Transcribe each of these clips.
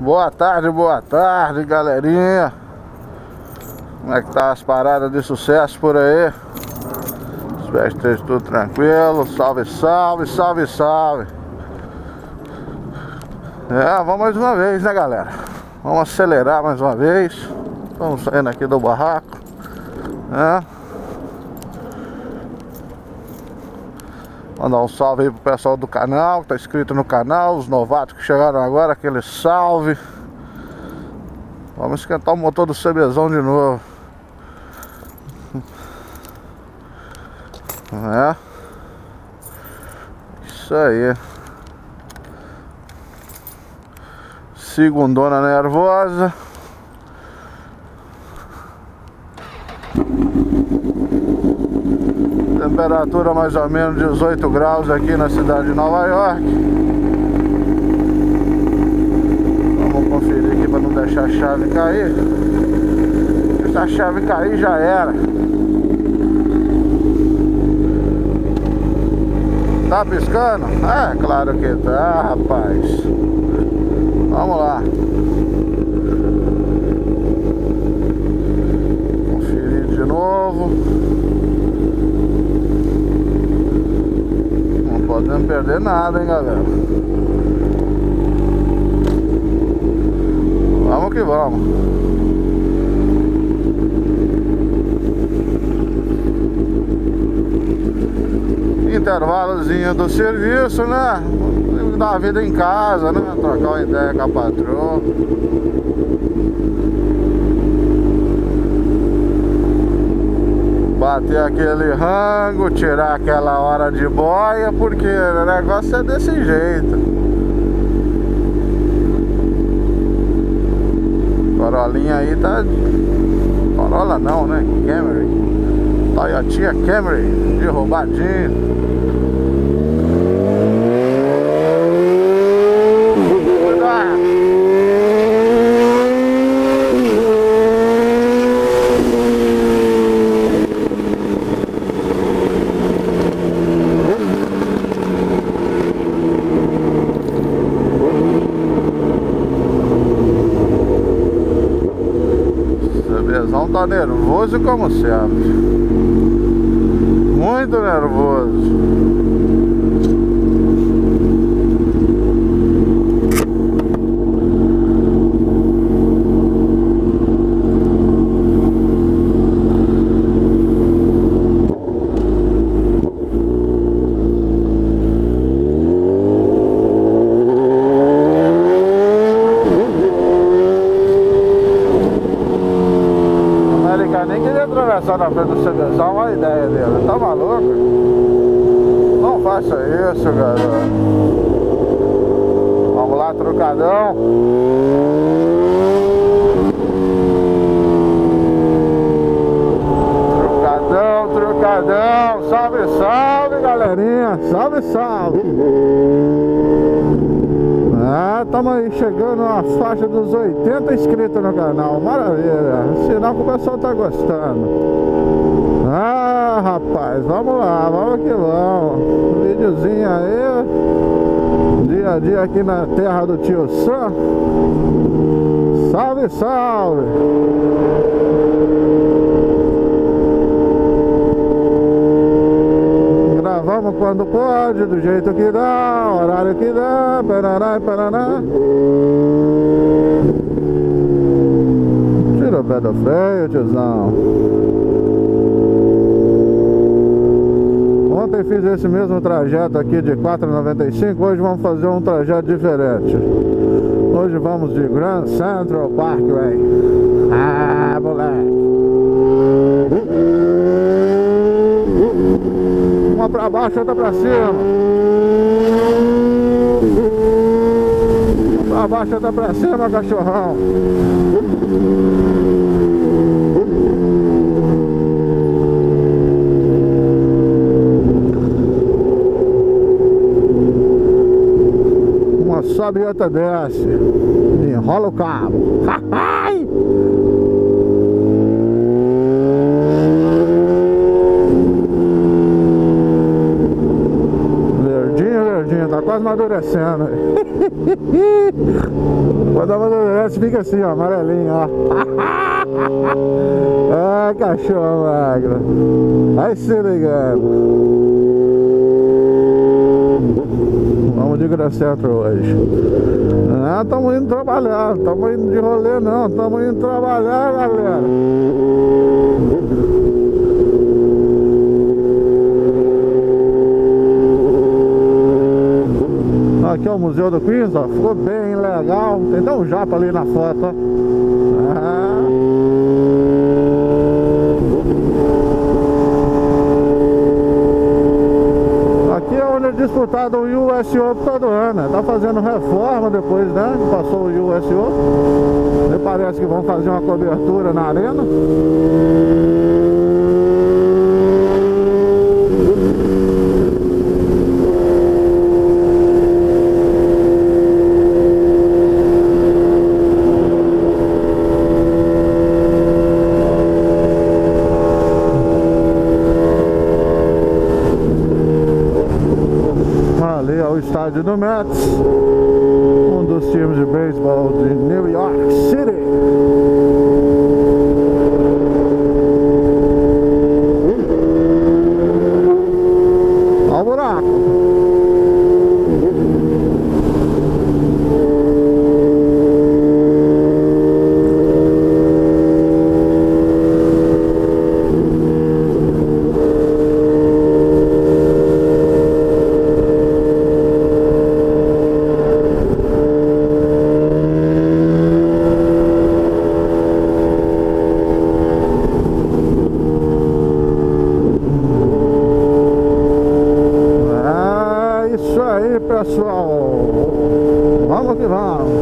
Boa tarde, galerinha. Como é que tá as paradas de sucesso por aí? Espero que esteja tudo tranquilo. Salve, salve, salve, salve. Vamos mais uma vez, né, galera? Vamos acelerar mais uma vez. Estamos saindo aqui do barraco. Mandar um salve aí pro pessoal do canal, que tá inscrito no canal. Os novatos que chegaram agora, aquele salve. Vamos esquentar o motor do CBzão de novo. Isso aí. Segundona nervosa. Temperatura mais ou menos 18 graus aqui na cidade de Nova York. Vamos conferir aqui para não deixar a chave cair. Se a chave cair já era. Tá piscando? É, claro que tá, rapaz. Vamos lá. Conferir de novo. Não podemos perder nada, hein, galera. Vamos que vamos. Intervalozinho do serviço, né? Dar a vida em casa, né? Trocar uma ideia com a patroa. Bater aquele rango, tirar aquela hora de boia, porque o negócio é desse jeito. Corolinha aí tá... Corolla não, né? Camry. Toyotinha Camry, de roubadinho. Tá nervoso como sempre. Muito nervoso. Nem queria atravessar na frente do CBzão, olha a ideia dele. Tá maluco? Não faça isso, garoto. Vamos lá, trucadão. Trucadão, trucadão. Salve, salve, galerinha. Salve, salve. Estamos aí chegando à faixa dos 80 inscritos no canal. Maravilha, sinal que o pessoal tá gostando. Rapaz, vamos lá, vamos que vamos. Videozinho aí. Dia a dia aqui na terra do tio Sam. Salve, salve. Vamos quando pode, do jeito que dá, horário que dá, paraná e paraná. Tira o pé do freio, tiozão. Ontem fiz esse mesmo trajeto aqui de 4,95, hoje vamos fazer um trajeto diferente. Hoje vamos de Grand Central Parkway. Moleque. Uma pra baixo, outra pra cima. Uma pra baixo, outra pra cima, cachorrão. Uma sobe e outra desce. Enrola o cabo. Tá quase amadurecendo. Quando amadurece fica assim, ó, amarelinho, ó. Ah, cachorro magro. Vai se ligando. Vamos de Gran Centro hoje. Não, estamos indo trabalhar. Estamos indo de rolê não. Estamos indo trabalhar, galera. Aqui é o Museu do Queens, ó. Ficou bem legal. Tem até um japa ali na foto, ó. Aqui é onde é disputado o US Open todo ano, né? Tá fazendo reforma depois, né? Passou o US Open. Me parece que vão fazer uma cobertura na arena. Ali é o estádio do Mets, um dos times de beisebol de New York City. Olha o buraco. Pessoal, vamos que vamos.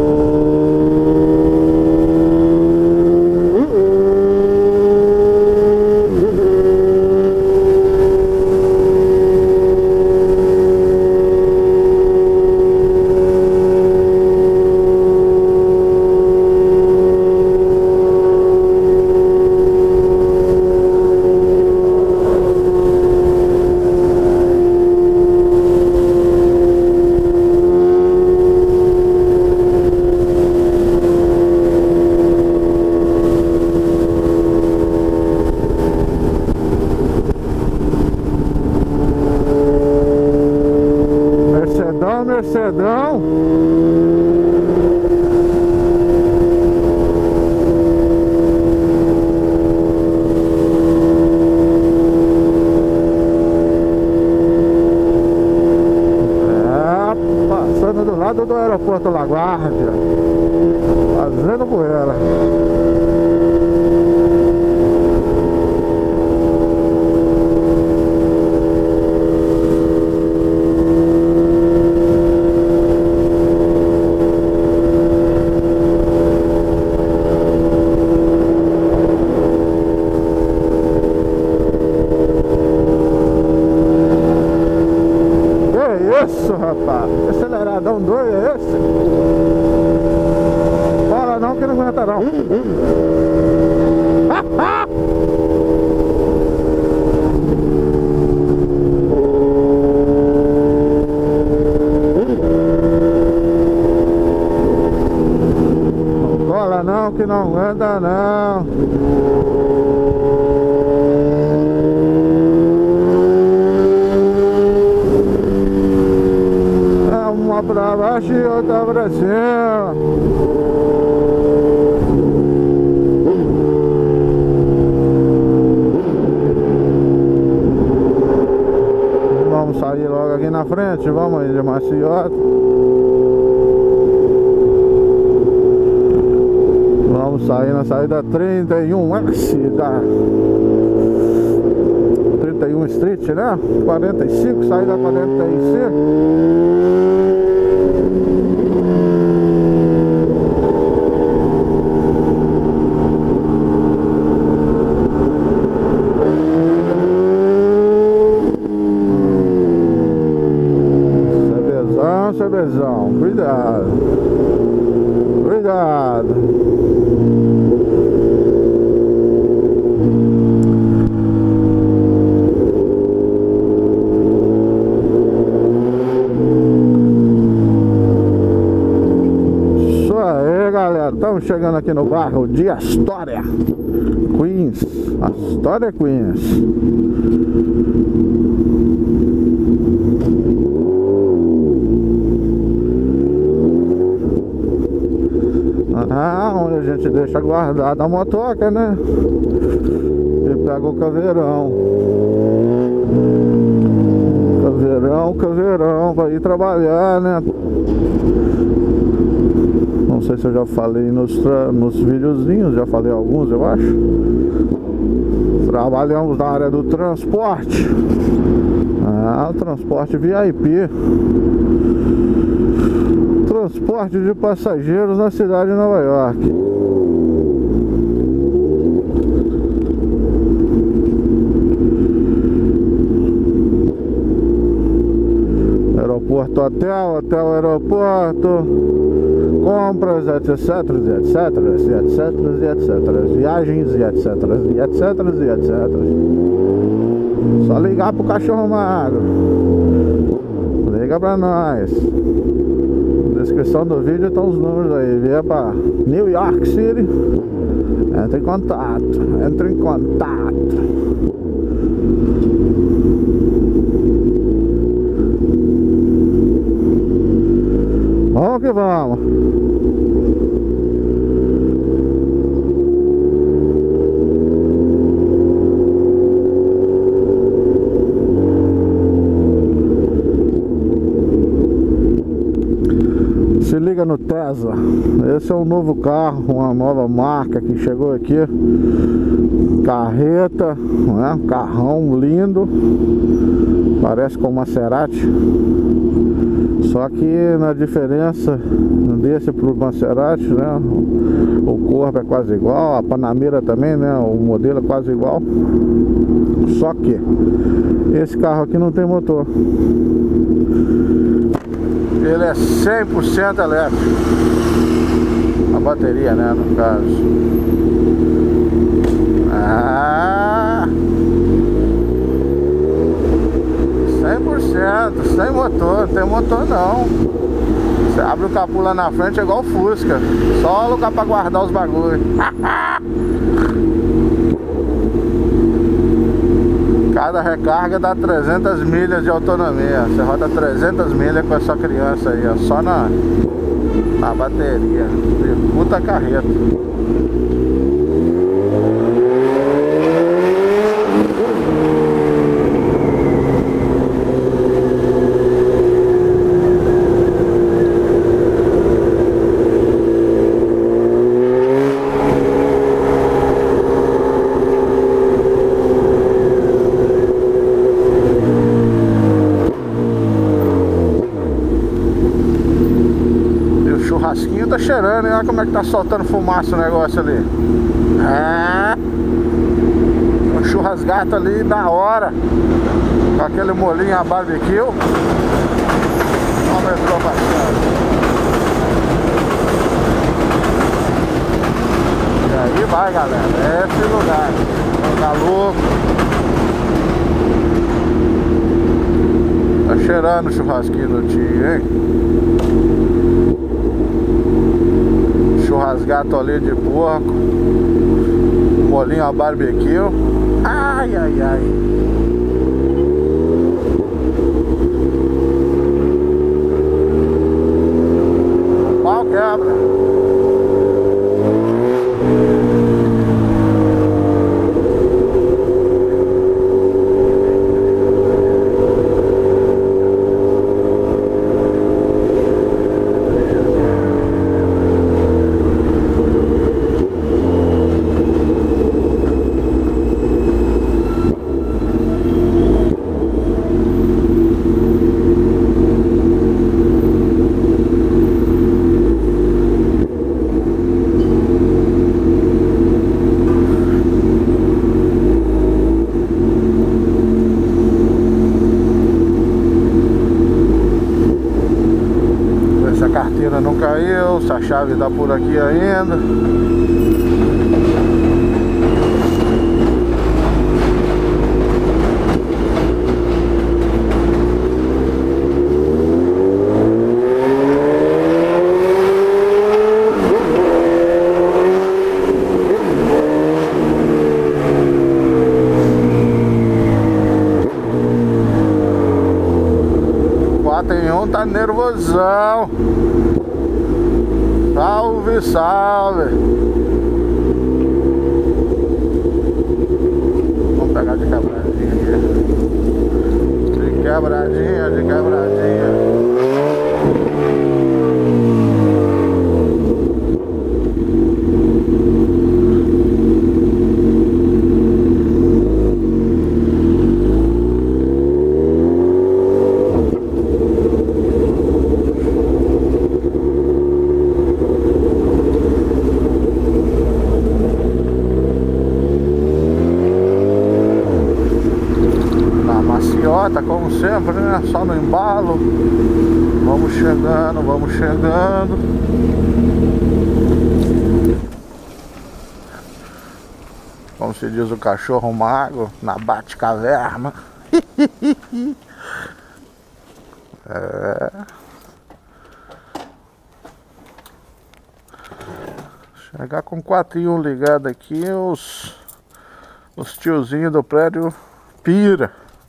Mercedão. Passando do lado do aeroporto LaGuardia, fazendo poeira. Isso, rapaz, que aceleradão doido é esse? Fala não que não aguenta não. Não cola não que não aguenta não. Uma pra baixo e outra pra cima. Vamos sair logo aqui na frente. Vamos aí de maciota. Vamos sair na saída 31X da 31 Street, né? 45, saída 45. CBzão, cuidado. Cuidado. galera, estamos chegando aqui no bairro de Astoria, Queens. Astoria, Queens. Onde a gente deixa guardada a motoca, né? E pega o caveirão. Caveirão, vai ir trabalhar, né? Não sei se eu já falei nos videozinhos, já falei alguns, eu acho. Trabalhamos na área do transporte. O transporte VIP. Transporte de passageiros na cidade de Nova York. Aeroporto, hotel, aeroporto, compras, etc, viagens, etc. Só ligar pro cachorro magro. Liga pra nós. Na descrição do vídeo estão os números aí. Vier pra New York City, entre em contato. Vamos que vamos. Se liga no Tesla. Esse é um novo carro, uma nova marca que chegou aqui. Carreta, né? Carrão lindo. Parece com Maserati. Só que na diferença desse pro Maserati, né? O corpo é quase igual, a Panamera também, né? O modelo é quase igual. Só que esse carro aqui não tem motor. Ele é 100% elétrico. A bateria, né? No caso. 100%, sem motor, não tem motor não. Você abre o capô lá na frente, é igual o Fusca. Só lugar pra guardar os bagulhos. Cada recarga dá 300 milhas de autonomia. Você roda 300 milhas com essa criança aí, ó, só na bateria. Puta carreta. Churrasquinho tá cheirando, hein? Olha como é que tá soltando fumaça o negócio ali. Um churrasgato ali da hora, com aquele molinho a barbecue. Olha o metrô passando. E aí vai, galera, é esse lugar. Tá louco. Tá cheirando o churrasquinho do tio, hein? Churrasgato ali de porco, molinho a barbecue. Ai. Pau quebra. carteira não caiu, se a chave tá por aqui ainda. João tá nervosão. Salve, salve. Vamos pegar de quebradinha aqui. De quebradinha, de quebradinha. Maciota, como sempre, né? Só no embalo. Vamos chegando, vamos chegando. Como se diz o cachorro mago na Batcaverna. É. Chegar com o 4x1 ligado aqui, os tiozinhos do prédio pira.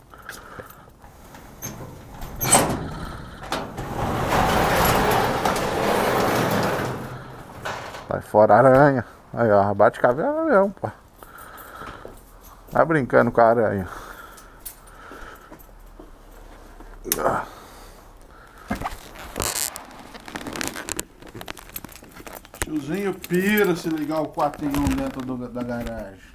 Vai fora aranha. Aí ó, bate caverna mesmo, pô. Vai brincando com a aranha. Tiozinho pira se ligar o 4x1 dentro da garagem.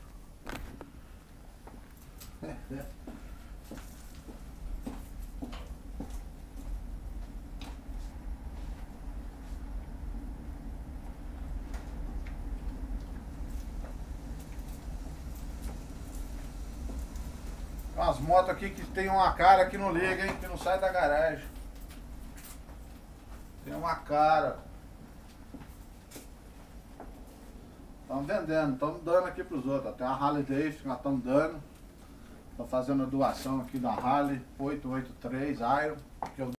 As motos aqui que tem uma cara que não liga, hein? Que não sai da garagem. Tem uma cara. Estão vendendo, estamos dando aqui pros outros. Tem a Harley Davidson que nós estamos dando. Estou fazendo a doação aqui da Harley 883 Iron. Que eu